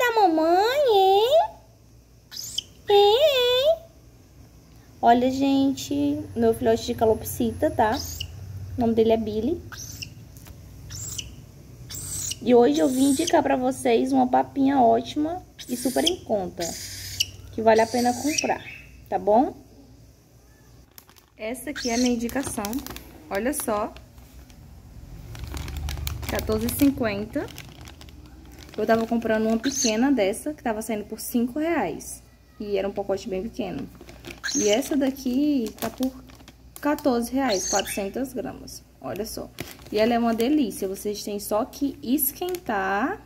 da mamãe, hein? Hein? Olha, gente, meu filhote de calopsita, tá? O nome dele é Billy. E hoje eu vim indicar pra vocês uma papinha ótima e super em conta, que vale a pena comprar, tá bom? Essa aqui é a minha indicação, olha só, R$14,50. Eu tava comprando uma pequena dessa, que tava saindo por R$5, e era um pacote bem pequeno. E essa daqui tá por R$14, 400 gramas, olha só. E ela é uma delícia, vocês têm só que esquentar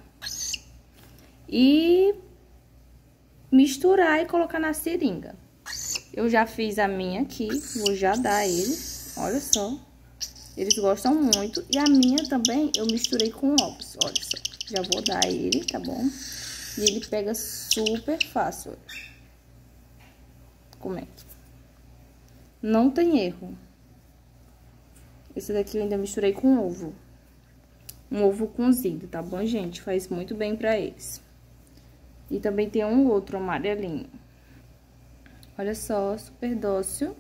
e misturar e colocar na seringa. Eu já fiz a minha aqui, vou já dar a eles, olha só. Eles gostam muito. E a minha também eu misturei com ovos, olha só. Já vou dar a ele, tá bom? E ele pega super fácil, olha. Como é que? Não tem erro. Esse daqui eu ainda misturei com ovo. Um ovo cozido, tá bom, gente? Faz muito bem pra eles. E também tem um outro amarelinho. Olha só, super dócil.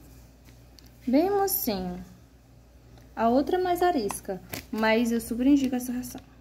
Bem mocinho. A outra é mais arisca, mas eu super indico essa ração.